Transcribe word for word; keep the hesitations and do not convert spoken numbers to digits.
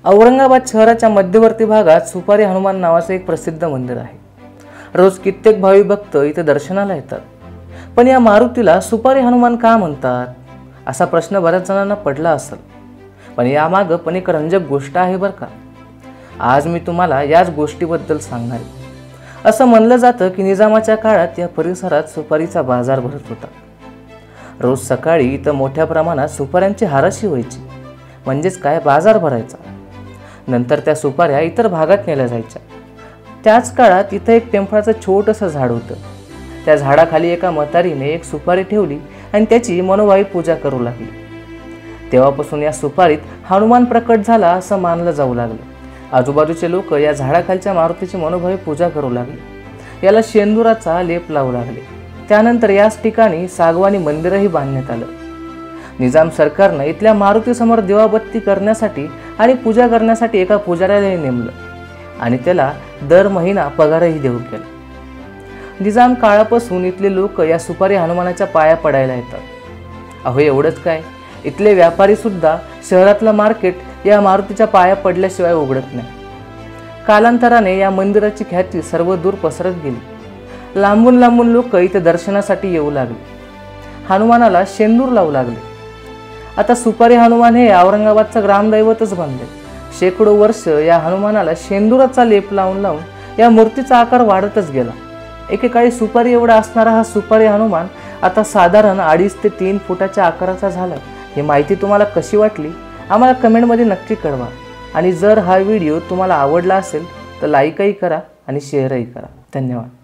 औरंगाबाद शहराच्या मध्यवर्ती भागात सुपारी हनुमान नावाचे एक प्रसिद्ध मंदिर आहे। रोज कित्येक भाविक भक्त इथे दर्शनाला येतात। पण या मारुतीला सुपारी हनुमान का म्हणतात असा प्रश्न बऱ्याच जणांना पडला असेल। पण यामागे पण एक रंजक गोष्ट आहे बरं का। आज मी तुम्हाला याच गोष्टीबद्दल सांगणार आहे। असं म्हणलं जातं की निजामाच्या काळात या परिसरात सुपारीचा बाजार भरत होता। रोज सकाळी इथं मोठ्या प्रमाणात सुपाऱ्यांची हाराशी व्हायची, म्हणजेच काय बाजार भरायचा। नंतर त्या सुपाऱ्या इतर भागात नेल्या जायच्या। त्याच काळात इथं एक पिंपळाचं छोटंसं झाड होतं। त्या झाडाखाली एका म्हातारीने एक सुपारी ठेवली आणि त्याची मनोभावी पूजा करू लागली। तेव्हापासून या सुपारीत हनुमान प्रकट झाला असं मानलं जाऊ लागलं। आजूबाजूचे लोक या झाडाखालच्या मारुतीची मनोभावी पूजा करू लागले। याला शेंदुराचा लेप लावू लागले। त्यानंतर याच ठिकाणी सागवानी मंदिरही बांधण्यात आलं। निजाम सरकारने इथल्या मारुतीसमोर दिवाबत्ती करण्यासाठी आणि पूजा करण्यासाठी एका पुजाऱ्याला नेमलं आणि त्याला दर महिना पगारही देऊ केला। निजाम काळापासून इथले लोक या सुपारी हनुमानाच्या पाया पडायला येतात। अहो एवढंच काय, इथले व्यापारी सुद्धा शहरातलं मार्केट या मारुतीच्या पाया पडल्याशिवाय उघडत नाही। कालांतराने या मंदिराची ख्याती सर्व दूर पसरत गेली। लांबून लांबून लोक इथे दर्शनासाठी येऊ लागले। हनुमानाला शेंदूर लावू लागले। आता सुपारी हनुमान हे औरंगाबादचं ग्रामदैवतच बनले। शेकडो वर्ष या हनुमानाला शेंदुराचा लेप लावून लावून या मूर्तीचा आकार वाढतच गेला। एकेकाळी सुपारी एवढा असणारा हा सुपारी हनुमान आता साधारण अडीच ते तीन फुटाच्या आकाराचा झाला। ही माहिती तुम्हाला कशी वाटली आम्हाला कमेंटमध्ये नक्की कळवा। आणि जर हा व्हिडिओ तुम्हाला आवडला असेल तर लाईकही करा आणि शेअरही करा। धन्यवाद।